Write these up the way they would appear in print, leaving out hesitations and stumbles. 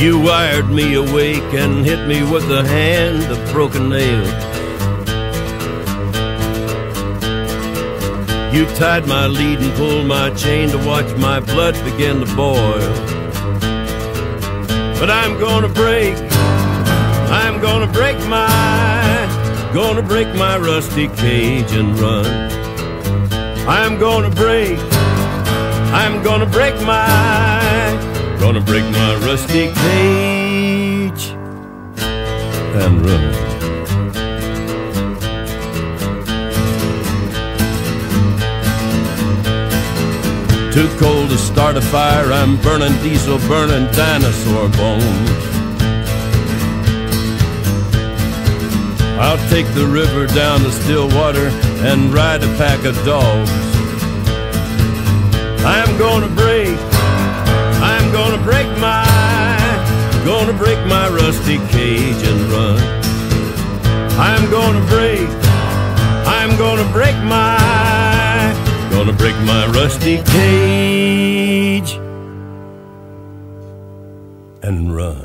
You wired me awake and hit me with a hand of broken nail. You tied my lead and pulled my chain to watch my blood begin to boil. But I'm gonna break my rusty cage and run. I'm gonna break my rusty cage and run. Too cold to start a fire, I'm burning diesel, burning dinosaur bones. I'll take the river down to Stillwater and ride a pack of dogs. I'm gonna break my rusty cage and run. I'm gonna break my rusty cage and run.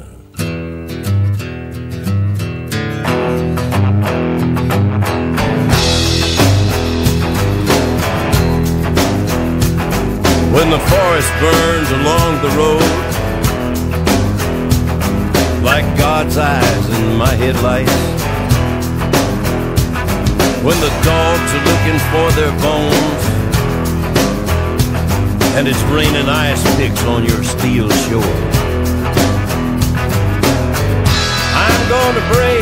When the forest burns along the road like God's eyes in my headlights, when the dogs are looking for their bones and it's raining ice picks on your steel shore, I'm gonna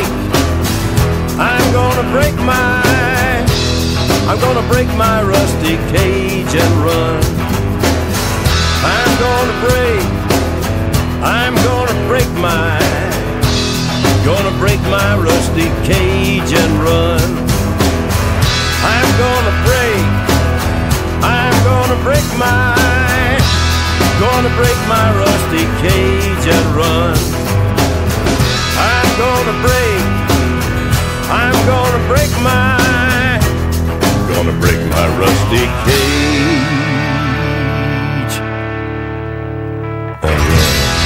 break my rusty cage and run. I'm gonna break my rusty cage and run. I'm gonna break my rusty cage and run. I'm gonna break my rusty cage and run.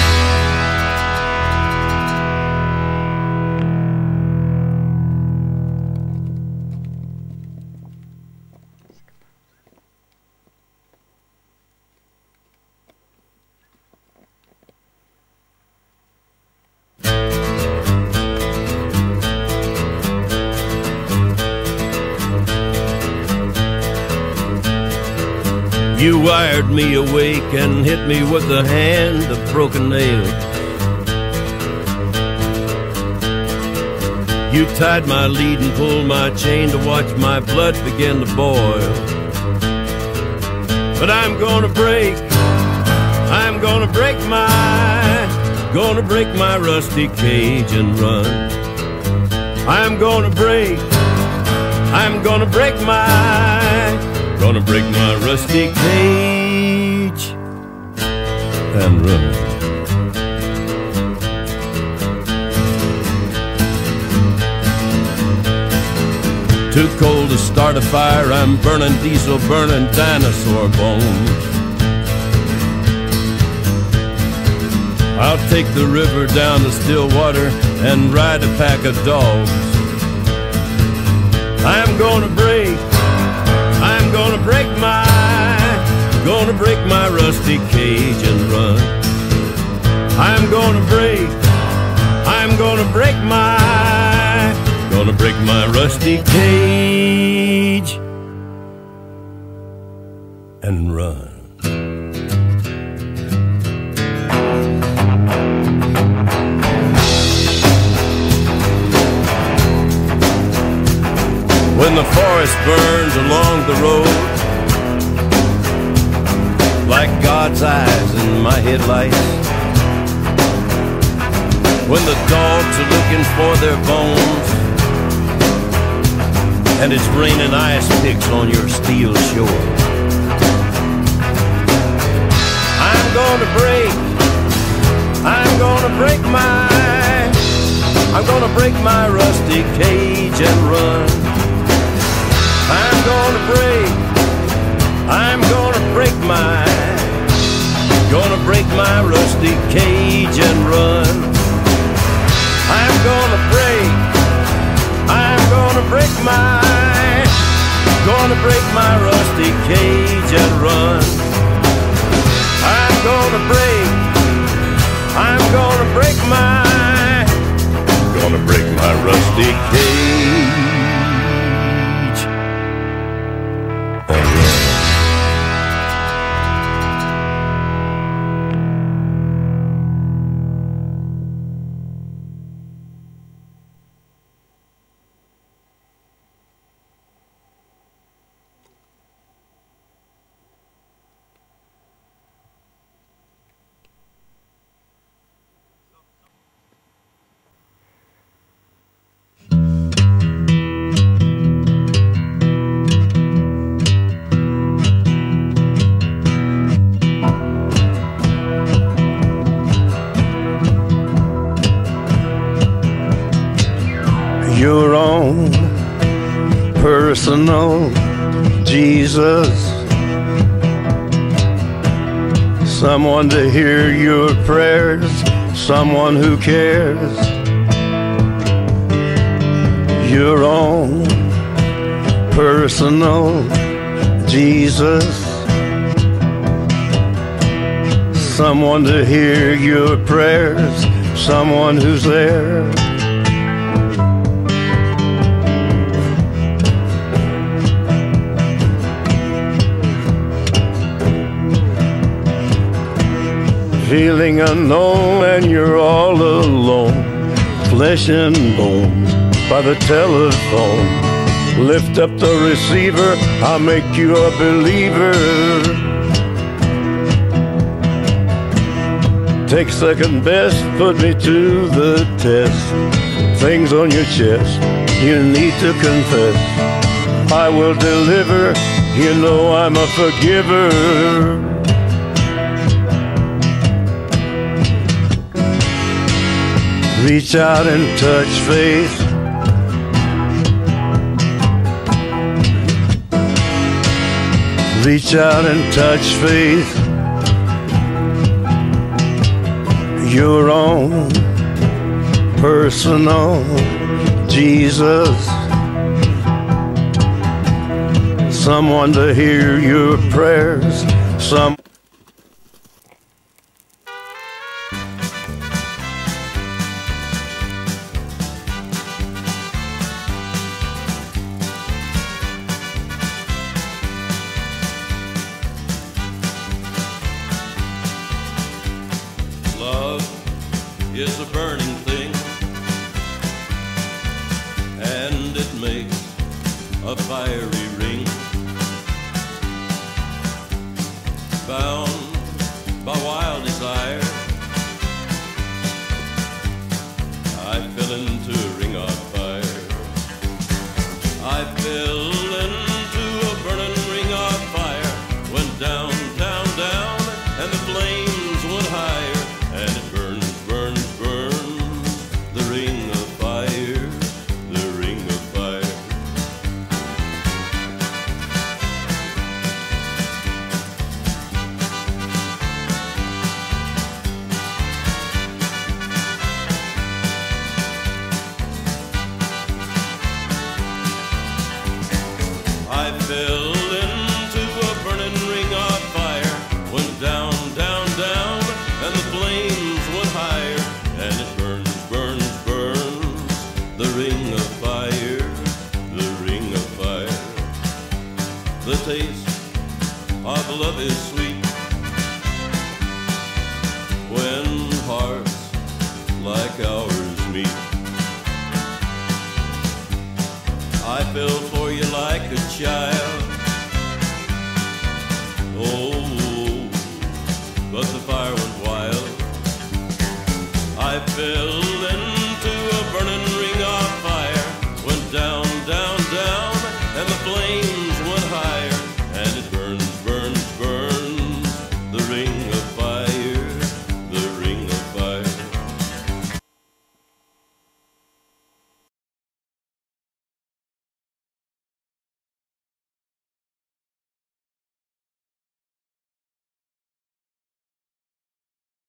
You wired me awake and hit me with a hand of broken nail. You tied my lead and pulled my chain to watch my blood begin to boil. But I'm gonna break my rusty cage and run. I'm gonna break my rusty cage and run. Too cold to start a fire, I'm burning diesel, burning dinosaur bones. I'll take the river down to Stillwater and ride a pack of dogs. I'm gonna break my rusty cage and run. I'm gonna break my rusty cage and run. When the forest burns along the road like God's eyes in my headlights, when the dogs are looking for their bones and it's raining ice picks on your steel shore, I'm gonna break my rusty cage and run. I'm gonna break my rusty cage and run. my rusty cage and run. I'm gonna break my rusty cage and run. Your own personal Jesus, someone to hear your prayers, someone who cares. Your own personal Jesus, someone to hear your prayers, someone who's there. Feeling unknown and you're all alone, flesh and bone by the telephone. Lift up the receiver, I'll make you a believer. Take second best, put me to the test. Things on your chest, you need to confess. I will deliver, you know I'm a forgiver. Reach out and touch faith. Reach out and touch faith. Your own personal Jesus, someone to hear your prayers, some is a burning thing, and it makes a fiery ring. Bound by wild desire, I fell into a ring of fire. I fell into a burning ring of fire, went down, down, down, and the flames went higher, and it burned. The ring of fire, the ring of fire. I fell into a burning ring of fire, went down, down, down, and the flames went higher, and it burned. The ring of fire, the ring of fire. The taste of love is sweet when hearts like ours meet. I fell for you like a child.